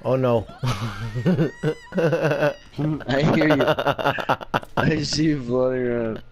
Oh no. I hear you. I see you floating around.